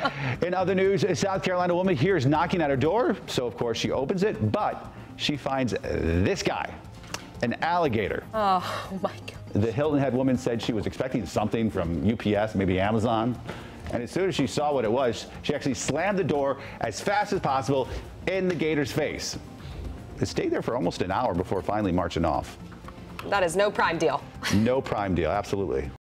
In other news, a South Carolina woman hears knocking at her door, so of course she opens it, but she finds this guy, an alligator. Oh my God. The Hilton Head woman said she was expecting something from UPS, maybe Amazon. And as soon as she saw what it was, she actually slammed the door as fast as possible in the gator's face. It stayed there for almost an hour before finally marching off. That is no prime deal. No prime deal, absolutely.